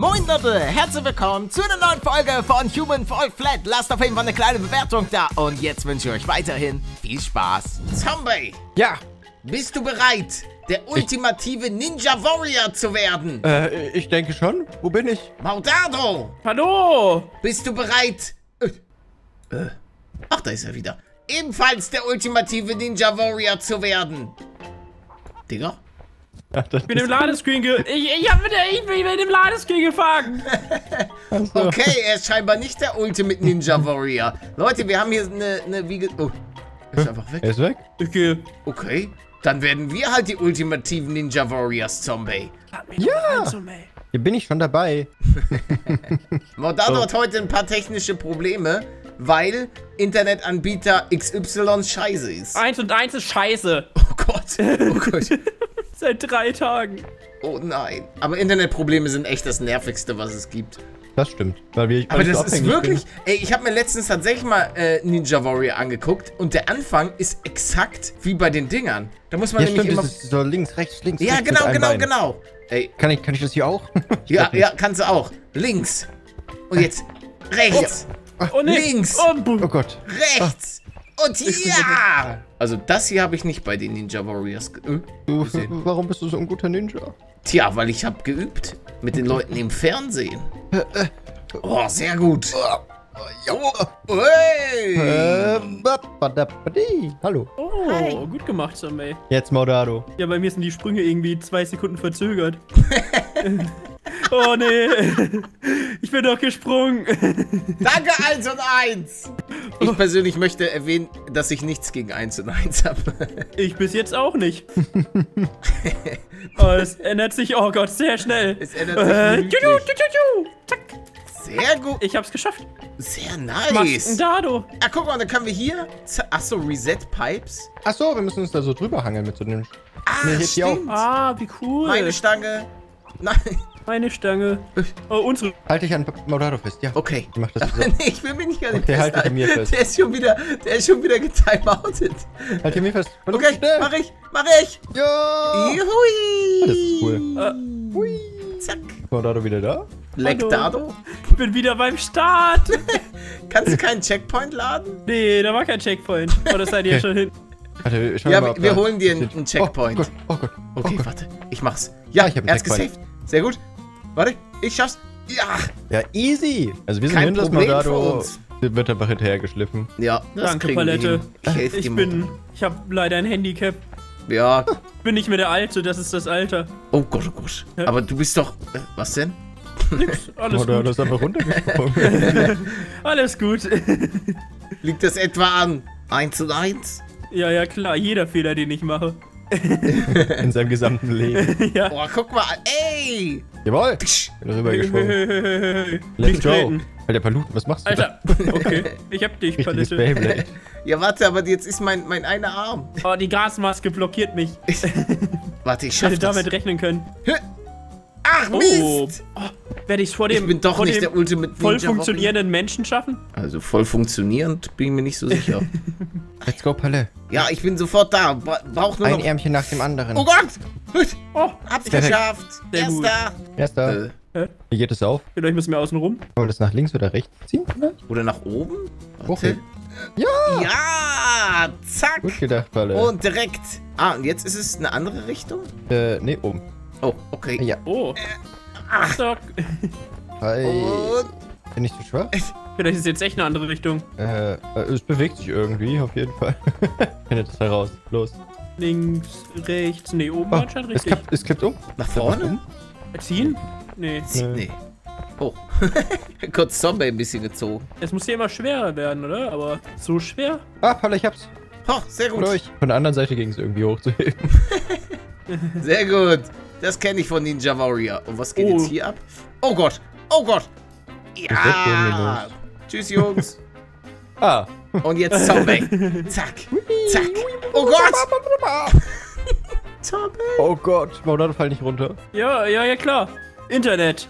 Moin Leute, herzlich willkommen zu einer neuen Folge von Human Fall Flat. Lasst auf jeden Fall eine kleine Bewertung da und jetzt wünsche ich euch weiterhin viel Spaß. Zombie! Ja! Bist du bereit, der ultimative Ninja Warrior zu werden? Ich denke schon. Wo bin ich? Maudado! Hallo! Bist du bereit? Ach, da ist er wieder. Ebenfalls der ultimative Ninja Warrior zu werden. Digga? Ach, Ich bin im Ladescreen ich bin im Ladescreen gefangen. So. Okay, er ist scheinbar nicht der Ultimate Ninja Warrior. Leute, wir haben hier eine Wiege... Oh, er ist einfach weg. Er ist weg? Ich gehe. Okay, dann werden wir halt die ultimativen Ninja Warriors, Zombie. Ja! Hier bin ich schon dabei. Maudado hat heute ein paar technische Probleme, weil Internetanbieter XY scheiße ist. 1 und 1 ist scheiße. Oh Gott, oh Gott. Seit 3 Tagen. Oh nein. Aber Internetprobleme sind echt das Nervigste, was es gibt. Das stimmt. Weil wir Aber das ist wirklich... Ey, ich habe mir letztens tatsächlich mal Ninja Warrior angeguckt und der Anfang ist exakt wie bei den Dingern. Da muss man Ja, nämlich stimmt, immer... das ist so links, rechts, links. Ja, rechts mit einem Bein. genau. Ey, Kann ich das hier auch? Ich ja, glaub nicht. ja, kannst du auch. Links. Und jetzt rechts. Oh nee. Links. Oh, Oh Gott. Rechts. Und ja. Also das hier habe ich nicht bei den Ninja Warriors geübt. Warum bist du so ein guter Ninja? Tja, weil ich habe geübt mit den Leuten im Fernsehen. Oh, sehr gut. Hey. Hallo. oh gut gemacht, Zombie. Jetzt Maudado. Ja, bei mir sind die Sprünge irgendwie 2 Sekunden verzögert. Oh nee. Ich bin doch gesprungen. Danke, 1 und 1. Ich persönlich möchte erwähnen, dass ich nichts gegen 1 und 1 habe. Ich bis jetzt auch nicht. Oh, es ändert sich, oh Gott, sehr schnell. Es ändert sich minütlich. Zack. Sehr gut. Ich hab's geschafft. Sehr Machst nice. ein Dado. Ah, guck mal, dann können wir hier... Achso, Reset Pipes. Achso, wir müssen uns da so drüber hangeln mit so einem... Ah, Nee, hebt die auf. stimmt. Ah, wie cool. Meine Stange. Nein. Meine Stange. Oh, unsere. Halte dich an Maudado fest, ja. Okay. Ich mach das so. Nee, ich will mich nicht an den Okay, halt dich an mir fest. Der ist schon wieder getimeoutet. Halt dich mir fest. Okay, schnell. mach ich. Ja! Juhui. Das ist cool. Hui. Zack. Maudado wieder da? Leckdado. Ich bin wieder beim Start. Kannst du keinen Checkpoint laden? Nee, da war kein Checkpoint. Oh, das seid ihr Okay. schon hin. Warte, schau Ja, mal, ob wir da holen dir steht. einen Checkpoint. Oh Gott, oh Gott. Oh Okay, Gott. warte. Ich mach's. Ja, ich hab einen er hat's Checkpoint. gesaved. Sehr gut. Warte, ich schaff's. Ja. Ja, easy. Also wir sind Kein hin, das Problem für Maudado uns. wird einfach hinterher geschliffen. Ja, das Danke, kriegen wir Palette. hin. helf dir mal. Ich habe leider ein Handicap. Ja. Bin nicht mehr der Alte, das ist das Alter. Oh Gott, oh Gott. Ja. Aber du bist doch... was denn? Nix, alles Maudado gut. ist einfach runtergesprungen. Alles gut. Liegt das etwa an 1 und 1? Ja, klar, jeder Fehler, den ich mache. In seinem gesamten Leben. Ja. Oh, guck mal. Ey. Jawohl. Psch. Bin rübergesprungen. Let's Nicht go. treten. Alter Paluten, was machst du Alter, okay. Ich hab dich, da? Richtiges Palette. Beyblade. Ja, warte, aber jetzt ist mein einer Arm. Oh, die Gasmaske blockiert mich. Warte, ich Ich schaff hätte das. damit rechnen können. Ach, Oh, Mist. werde ich es vor dem, Ich bin doch vor nicht dem der Ultimate voll Ninja funktionierenden Menschen schaffen? Warrior. Also voll funktionierend bin ich mir nicht so sicher. Let's go, Palle. Ja, ich bin sofort da. Brauch nur Ein noch... Ärmchen nach dem anderen. Oh Gott. Oh, Hab's Perfekt. geschafft. Sehr gut. Erster. Erster. hä? Wie geht es auf? Vielleicht müssen wir außen rum. Wollen wir das nach links oder rechts ziehen? Vielleicht? Oder nach oben? Okay. Ja, zack. Gut gedacht, Palle. Und direkt. Ah, und jetzt ist es eine andere Richtung? Nee, oben. Oh, okay. Ja. Oh. Ach. Stock. Hi. Und Bin ich zu schwach? Vielleicht ist jetzt echt eine andere Richtung. Es bewegt sich irgendwie, auf jeden Fall. Findet es heraus. Los. Links, rechts. Nee, oben Oh, anscheinend es richtig. klappt um. nach vorne? Ziehen? Nee. Nee. Oh. Kurz Zombie ein bisschen gezogen. Es muss hier immer schwerer werden, oder? Aber so schwer? Ah, Palle, ich hab's. Oh, sehr gut. Durch. Von der anderen Seite ging es irgendwie hochzuheben. Sehr gut. Das kenne ich von Ninja Warrior. Und was geht Oh. jetzt hier ab? Oh Gott. Oh Gott. Reset, Ja. Dominos. Tschüss, Jungs. Ah. Und jetzt Zombie. Zack. Zack. Oh Gott. Zombie. Oh Gott. Maudado, fall nicht runter. Ja, klar. Internet.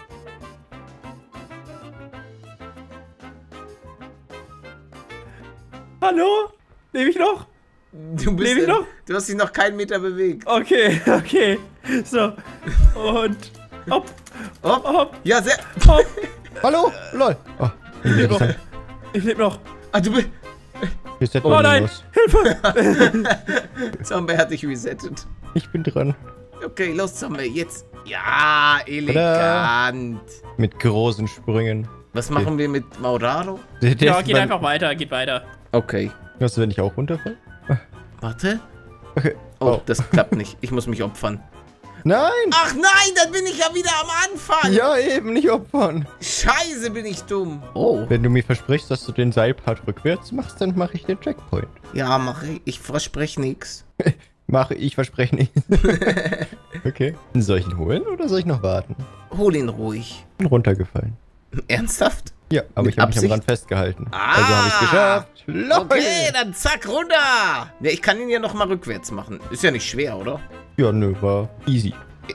Hallo? Lebe ich noch? Du bist Lebe ich noch? Du hast dich noch keinen Meter bewegt. Okay. So. Und. Hopp. Hopp. Hopp. Ja, sehr. Hopp. Hallo? Lol. Oh, Ich lebe noch. Ich lebe noch. Ah, du bist. Oh nein, Hilfe! Zombie hat dich resettet. Ich bin dran. Okay, los, Zombie, jetzt. Ja, elegant. Mit großen Sprüngen. Was machen wir mit Mauraro? Ja, geht einfach weiter, geht weiter. Okay. Hast du, wenn ich auch runterfall? Warte. Okay. Oh, das klappt nicht. Ich muss mich opfern. Nein! Ach nein, dann bin ich ja wieder am Anfang. Ja, eben, nicht opfern. Scheiße, bin ich dumm. Oh. Wenn du mir versprichst, dass du den Seilpart rückwärts machst, dann mache ich den Checkpoint. Ja, mach ich. Ich verspreche nichts. Ich verspreche nicht. Okay. Soll ich ihn holen oder soll ich noch warten? Hol ihn ruhig. Bin runtergefallen. Ernsthaft? Ja, aber Mit ich habe mich am Absicht? Rand festgehalten. Ah. Also habe ich es geschafft. Lol. Okay, dann zack, runter. Ja, ich kann ihn ja nochmal rückwärts machen. Ist ja nicht schwer, oder? Ja, nö, war easy.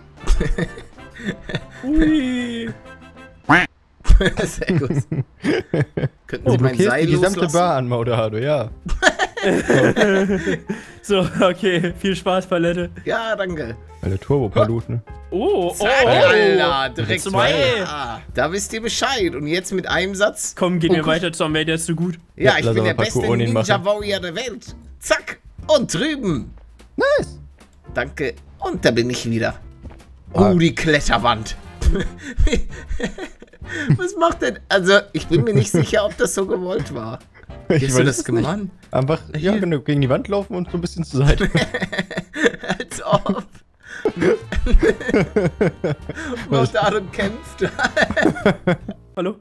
Ui. Sehr gut. Könnten Du Sie mein blockierst Seil die gesamte loslassen? Bahn, Maudado, ja. So, okay. Viel Spaß, Palette. Ja, danke. Alle Turbopaluten. Oh, Zack, oh. Alter, direkt Zwei. Ja, da wisst ihr Bescheid. Und jetzt mit einem Satz. Komm, geht Oh, mir gut. weiter, Zombie, der ist so gut. Ja, Ja, ich lass bin aber der beste Parkour ohne ihn Ninja machen. Warrior der Welt. Zack. Und drüben. Nice. Danke. Und da bin ich wieder. Ah. Oh, die Kletterwand. Was macht denn? Also, ich bin mir nicht sicher, ob das so gewollt war. Wie hast du das es nicht. gemacht? Einfach, ja, genau, gegen die Wand laufen und so ein bisschen zur Seite. Als ob. Maudado kämpft. Hallo?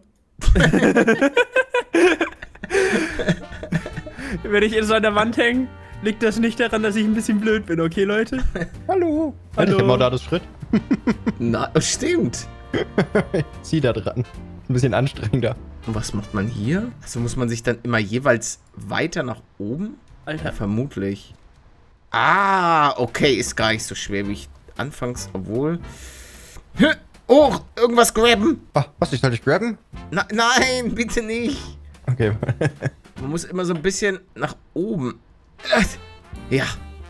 Wenn ich in so einer Wand hänge, liegt das nicht daran, dass ich ein bisschen blöd bin, okay, Leute? Hallo. Hallo. Ich hab Maudados Schritt. Na, stimmt. Zieh da dran. Ein bisschen anstrengender. Und was macht man hier? Also muss man sich dann immer jeweils weiter nach oben? Ja, Alter. vermutlich. Ah, okay, ist gar nicht so schwer, wie ich anfangs, obwohl... Oh, irgendwas grabben. Ah, was, ich soll dich grabben? Nein, bitte nicht. Okay. Man muss immer so ein bisschen nach oben. Ja.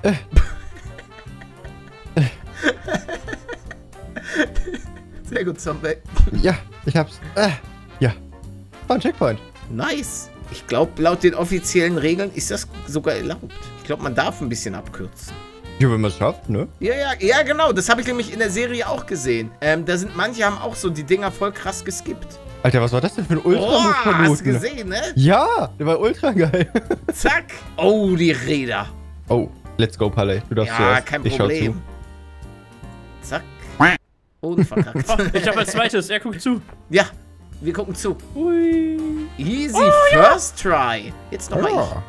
Sehr gut, Zombie. Ja, ich hab's. Ja. War ein Checkpoint. Nice. Ich glaube, laut den offiziellen Regeln ist das sogar erlaubt. Ich glaube, man darf ein bisschen abkürzen. Ja, wenn man es schafft, ne? Ja, genau. Das habe ich nämlich in der Serie auch gesehen. Da sind manche haben auch so die Dinger voll krass geskippt. Alter, was war das denn für ein Oh, hast du Ultra-Paluten? gesehen, ne? Ja, der war ultra geil. Zack. Oh, die Räder. Oh, let's go, Palais. Du darfst Ja, zuerst. kein Ich schau Problem. Zack. Und verkackt. Oh, ich habe als zweites, er guckt zu. Ja, wir gucken zu. Ui. Easy first try. Jetzt zu. nochmal Ja.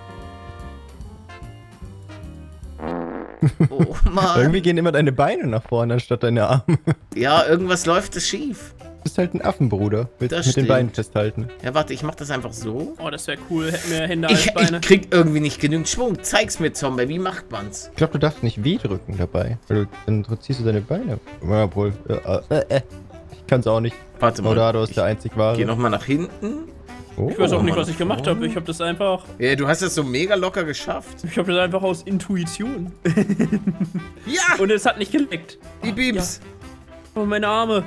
ich. Oh Mann. Irgendwie gehen immer deine Beine nach vorne, anstatt deine Arme. Ja, irgendwas läuft es schief. Du bist halt ein Affenbruder. Mit Das den stimmt. Beinen festhalten. Ja, warte, ich mach das einfach so. Oh, das wäre cool. Hätten wir Hände als Ich Beine. krieg irgendwie nicht genügend Schwung. Zeig's mir, Zombie. Wie macht man's? Ich glaube, du darfst nicht W drücken dabei. Weil dann ziehst du deine Beine. Ja, obwohl. Ich kann's auch nicht. Warte mal. Maudado ist der einzig wahre. Geh nochmal nach hinten. Oh. Ich weiß auch nicht, Mann. was ich gemacht habe. Ich habe das einfach. Ja, du hast das so mega locker geschafft. Ich habe das einfach aus Intuition. Ja, Und es hat nicht geleckt. die Biebs. Oh, meine Arme.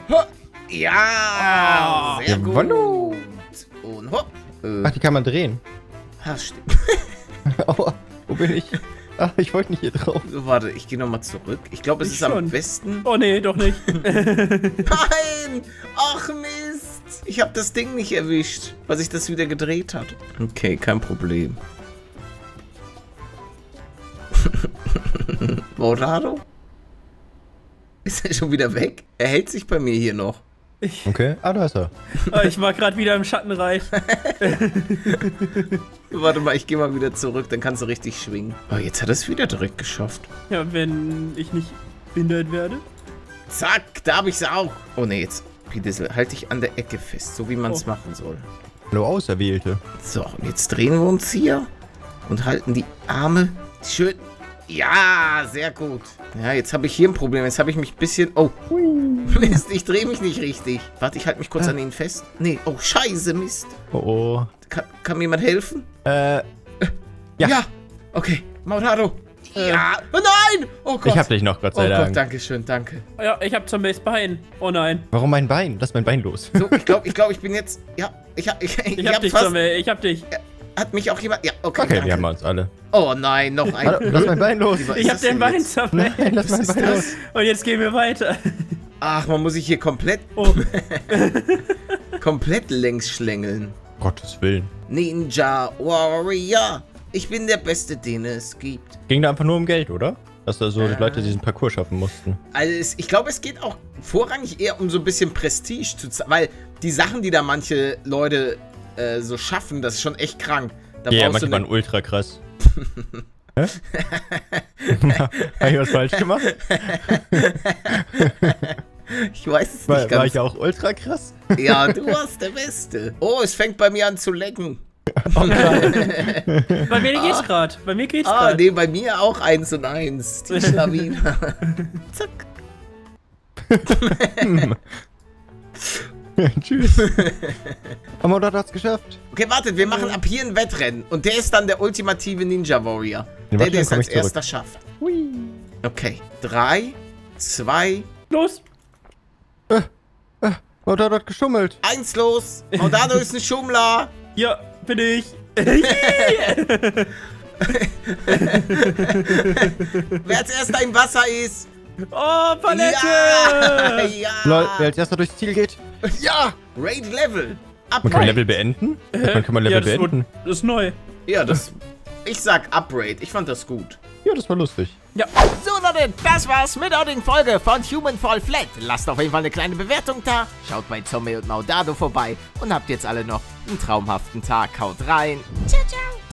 Ja, sehr gut. Jawollo. Und hopp. Ach, die kann man drehen. Stimmt. Aua, wo bin ich? Ach, ich wollte nicht hier drauf. So, warte, ich gehe nochmal zurück. Ich glaube, es Ich ist am schon. besten. Oh, nee, doch nicht. Nein! Ach Mist! Ich habe das Ding nicht erwischt, weil sich das wieder gedreht hat. Okay, kein Problem. Maudado? Ist er schon wieder weg? Er hält sich bei mir hier noch. Okay, da ist er. Ich war gerade wieder im Schattenreich. Warte mal, ich gehe mal wieder zurück, dann kannst du richtig schwingen. Oh, jetzt hat er es wieder direkt geschafft. Ja, wenn ich nicht behindert werde. Zack, da habe ich es auch. Oh ne, jetzt, Pidissel, halt dich an der Ecke fest, so wie man es machen soll. Hallo, Auserwählte. So, und jetzt drehen wir uns hier und halten die Arme schön. Ja, sehr gut. Ja, jetzt habe ich hier ein Problem. Jetzt habe ich mich ein bisschen... Oh, Mist, ich drehe mich nicht richtig. Warte, ich halte mich kurz an ihn fest. Nee, oh, scheiße, Mist. Oh, Kann mir jemand helfen? Ja. Ja. Okay, Maudado. Ja. Oh nein! Oh Gott. Ich hab dich noch, Gott sei Oh Dank. Gott, danke schön, danke. Ja, ich hab Zombies Bein. Oh nein. Warum mein Bein? Lass mein Bein los. So, ich glaube, ich bin jetzt... Ja, ich hab Ich hab dich, fast... Zombie. Ich hab dich. Hat mich auch jemand... Ja, okay, Okay, danke. wir haben uns alle. Oh nein, noch ein... Hallo, lass mein Bein los. Was Ich ist hab das den denn Bein, jetzt? Zombie. Nein, lass mein Was ist Bein das? los. Und jetzt gehen wir weiter. Ach, man muss sich hier komplett längs schlängeln. Gottes Willen. Ninja Warrior. Ich bin der Beste, den es gibt. Ging da einfach nur um Geld, oder? Dass da so die Leute diesen Parcours schaffen mussten. Also ich glaube, es geht auch vorrangig eher um so ein bisschen Prestige zu zeigen, weil die Sachen, die da manche Leute so schaffen, das ist schon echt krank. Da Ja, brauchst manche du waren ultra krass. Hä? Hab ich was falsch gemacht? Ich weiß es nicht War ganz. ich auch ultra krass? Ja, du warst der Beste. Oh, es fängt bei mir an zu lecken. Bei mir geht's grad. Bei mir geht's grad. Nee, bei mir auch 1 und 1. Die Schlawiner. Zack. Tschüss. Amodot hat's geschafft. Okay, wartet, wir machen ab hier ein Wettrennen. Und der ist dann der ultimative Ninja Warrior. Ja, Der warte, es dann komm als ich zurück. erster schafft. Okay, 3, 2, Los. Amodot hat geschummelt. 1 los. Maudano ist ein Schummler. Ja, bin ich. Wer als erster im Wasser ist. Oh, Palette. Ja, ja. Lol, wer als erster durchs Ziel geht. Ja. Raid Level. Man kann Level beenden? Man kann Level Ja, das beenden. ist neu. Ja, ich sag Upgrade. Ich fand das gut. Ja, das war lustig. Ja. So Leute, das war's mit der heutigen Folge von Human Fall Flat. Lasst auf jeden Fall eine kleine Bewertung da, schaut bei Zombie und Maudado vorbei und habt jetzt alle noch einen traumhaften Tag. Haut rein. Ciao, ciao.